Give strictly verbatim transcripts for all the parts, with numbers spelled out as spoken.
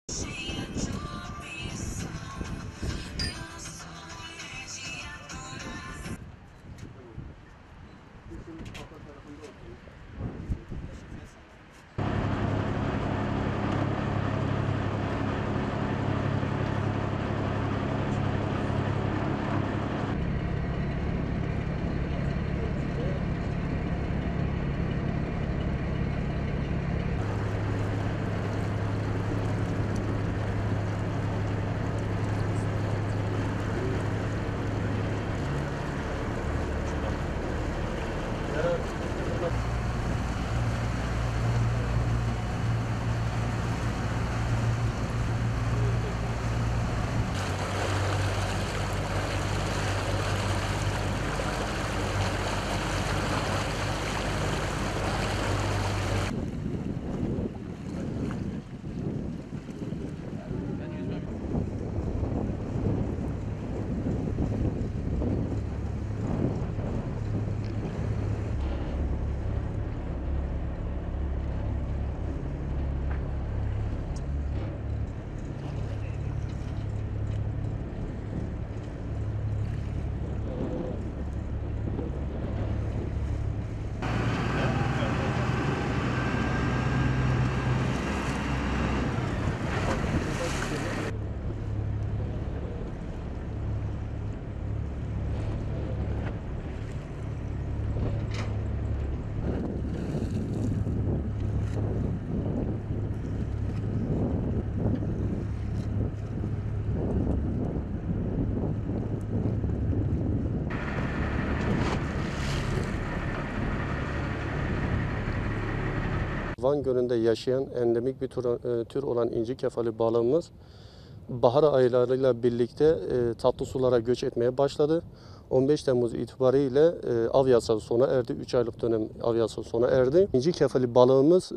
Van Gölü'nde yaşayan endemik bir tür, tür olan inci kefali balığımız bahar aylarıyla birlikte e, tatlı sulara göç etmeye başladı. on beş Temmuz itibariyle e, av yasağı sona erdi. üç aylık dönem av yasağı sona erdi. İnci kefali balığımız e,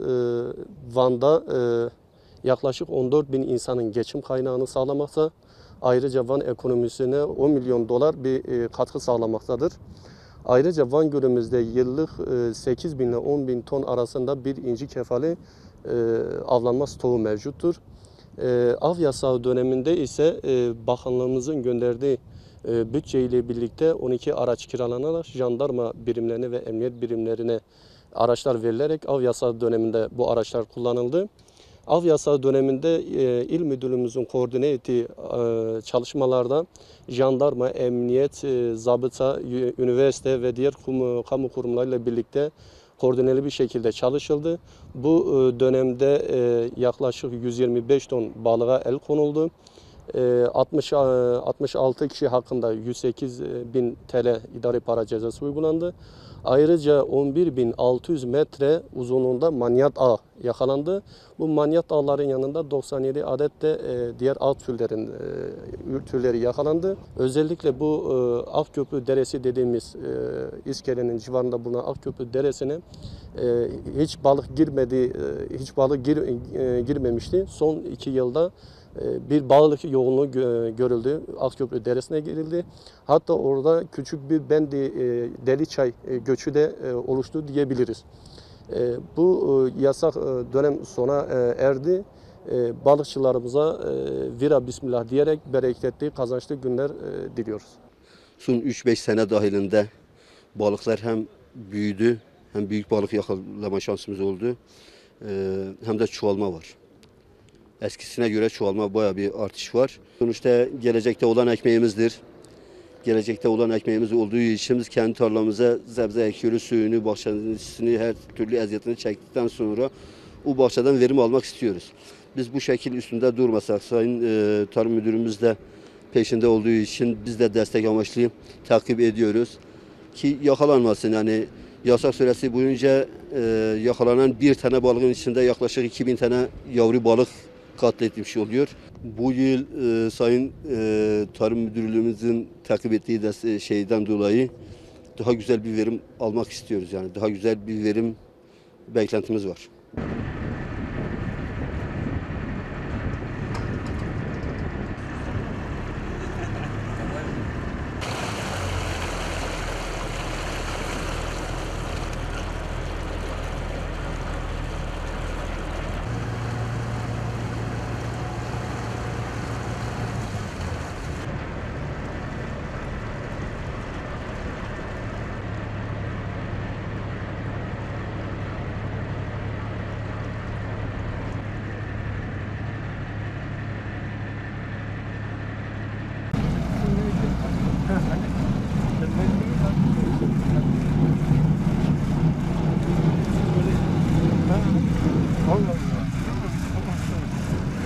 Van'da e, yaklaşık on dört bin insanın geçim kaynağını sağlamakta. Ayrıca Van ekonomisine on milyon dolar bir e, katkı sağlamaktadır. Ayrıca Van Gölü'müzde yıllık sekiz bin ile on bin ton arasında bir inci kefali avlanma stoğu mevcuttur. Av yasağı döneminde ise bakanlığımızın gönderdiği bütçe ile birlikte on iki araç kiralanarak jandarma birimlerine ve emniyet birimlerine araçlar verilerek av yasağı döneminde bu araçlar kullanıldı. Av yasağı döneminde e, il müdürlüğümüzün koordine ettiği e, çalışmalarda jandarma, emniyet, e, zabıta, üniversite ve diğer kum, kamu kurumlarıyla birlikte koordineli bir şekilde çalışıldı. Bu e, dönemde e, yaklaşık yüz yirmi beş ton balığa el konuldu. E, altmış, altmış altı kişi hakkında yüz sekiz bin T L idari para cezası uygulandı. Ayrıca on bir bin altı yüz metre uzunluğunda manyat ağ yakalandı. Bu manyat ağların yanında doksan yedi adet de e, diğer av türlerin e, türleri yakalandı. Özellikle bu e, Akköprü Deresi dediğimiz e, İskele'nin civarında bulunan Akköprü Deresi'ne e, hiç balık girmedi, e, hiç balık gir, e, girmemişti. Son iki yılda bir balık yoğunluğu görüldü. Akköprü Deresi'ne girildi. Hatta orada küçük bir Bendi Deliçay göçü de oluştu diyebiliriz. Bu yasak dönem sona erdi. Balıkçılarımıza vira bismillah diyerek bereketli, kazançlı günler diliyoruz. Son üç beş sene dahilinde balıklar hem büyüdü, hem büyük balık yakalama şansımız oldu, hem de çoğalma var. Eskisine göre çoğalma bayağı bir artış var. Sonuçta gelecekte olan ekmeğimizdir. Gelecekte olan ekmeğimiz olduğu için biz kendi tarlamıza sebze ekiyoruz, suyunu, bahçesini, her türlü eziyetini çektikten sonra o bahçeden verim almak istiyoruz. Biz bu şekil üstünde durmasak, Sayın e, Tarım Müdürümüz de peşinde olduğu için biz de destek amaçlı takip ediyoruz. Ki yakalanmasın, yani yasak süresi boyunca e, yakalanan bir tane balığın içinde yaklaşık iki bin tane yavru balık katletmiş oluyor. Bu yıl e, Sayın e, Tarım Müdürlüğümüzün takip ettiği de şeyden dolayı daha güzel bir verim almak istiyoruz. Yani daha güzel bir verim beklentimiz var.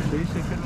Şeyi çekelim.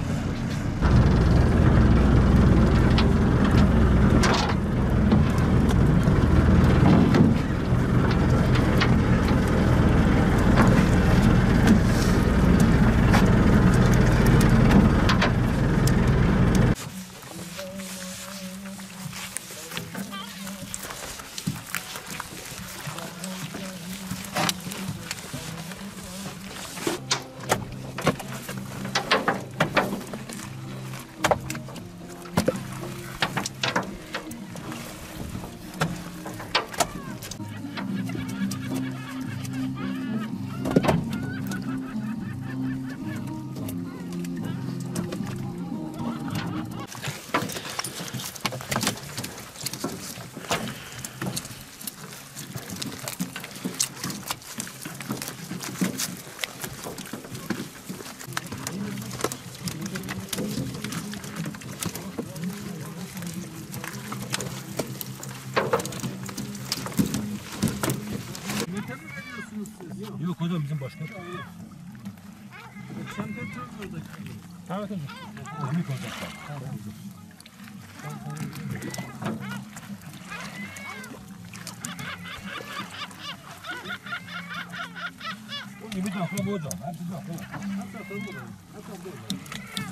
Yok hocam bizim başka. Tamam hocam. Omik olacak. O gibi dakika bu hocam. Hepsi dakika. Hepsi dakika bu hocam. Hepsi dakika.